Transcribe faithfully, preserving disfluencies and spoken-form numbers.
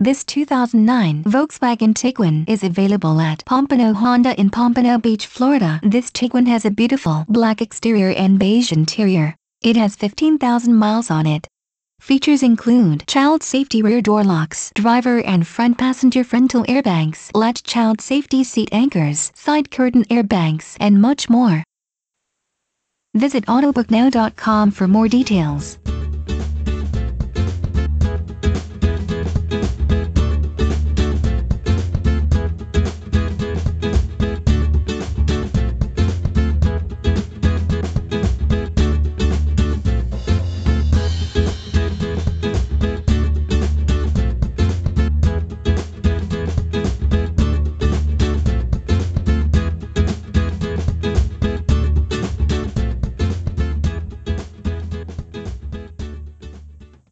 This two thousand nine Volkswagen Tiguan is available at Pompano Honda in Pompano Beach, Florida. This Tiguan has a beautiful black exterior and beige interior. It has fifteen thousand miles on it. Features include child safety rear door locks, driver and front passenger frontal airbags, latch child safety seat anchors, side curtain airbags, and much more. Visit autobook now dot com for more details.